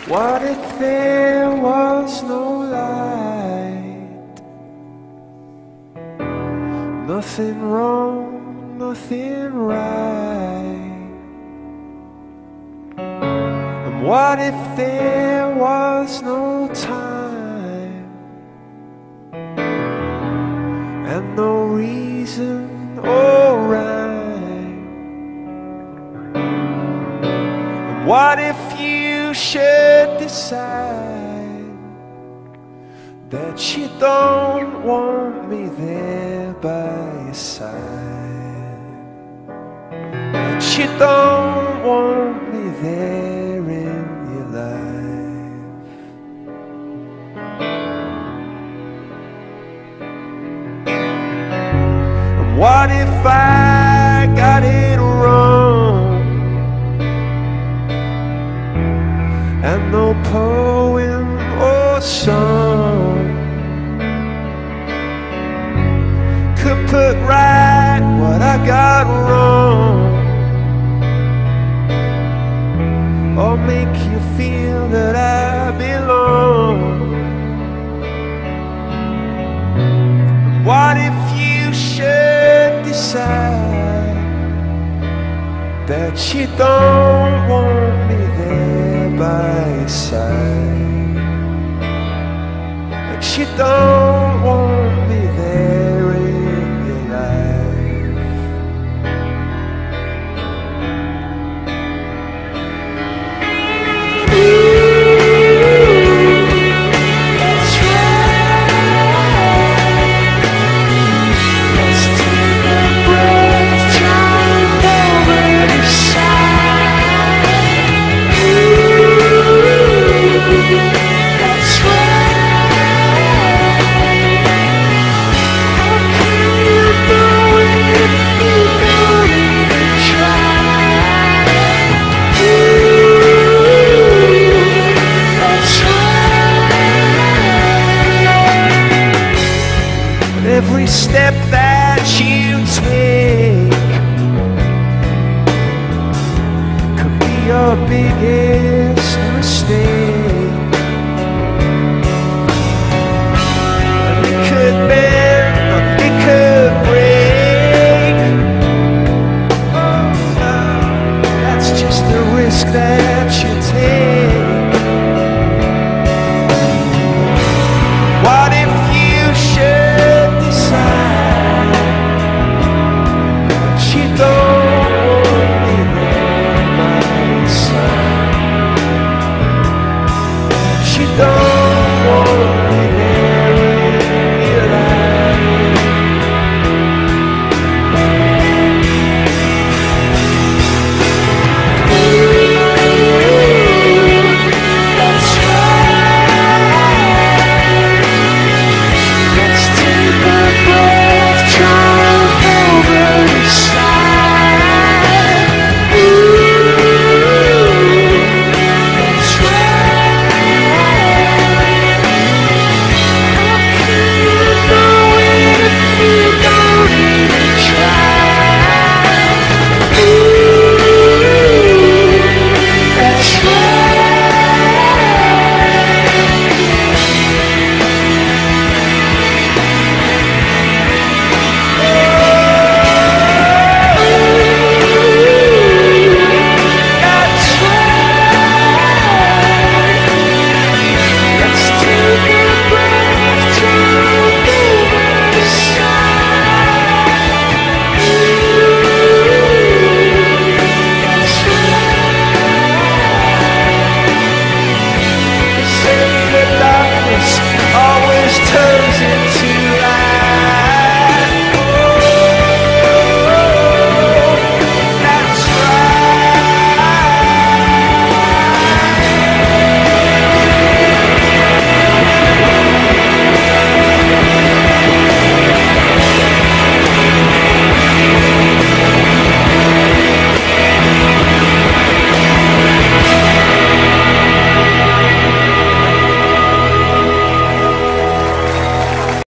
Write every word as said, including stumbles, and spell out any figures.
What if there was no light? Nothing wrong, nothing right. And what if there was no time and no reason or rhyme? And what if you should decide that you don't want me there by your side, that you don't want me there in your life? And what if I got it wrong, and no poem or song could put right what I got wrong, or make you feel that I belong? And what if you should decide that you don't want me there by your side, that you don't want me there in your life? That's right. Let's take a breath, jump over the side. That's right. How can you know it if you don't even try? That's right. Every step that you take could be your biggest mistake. It could bend, or it could break. Oh no, that's just the risk that you take. What if you should decide that you don't want me there by your side, that you don't